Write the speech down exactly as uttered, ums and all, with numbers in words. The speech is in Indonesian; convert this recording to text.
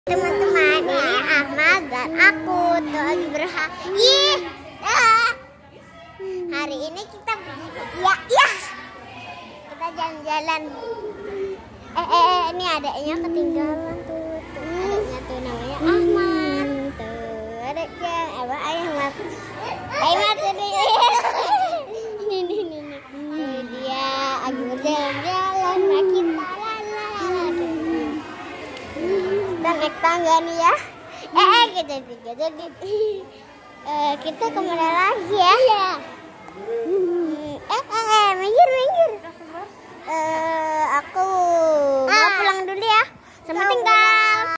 Teman-teman, ini Ahmad dan aku tuh lagi berhak. Ih, ah. Hari ini kita ya ya kita jalan-jalan. Eh, eh eh ini adiknya ketinggalan tuh. Tuh adiknya tuh namanya Ahmad. Tuh adiknya apa Ahmad. Ahmad sedih. Ini ini ini. Tuh dia lagi berjalan-jalan makin kita naik tangga nih ya. Eh, eh kita kita jadi eh, kita kemana lagi ya? Hmm, eh, eh, eh, minggir, minggir. Eh, aku mau pulang dulu ya. Sampai tinggal.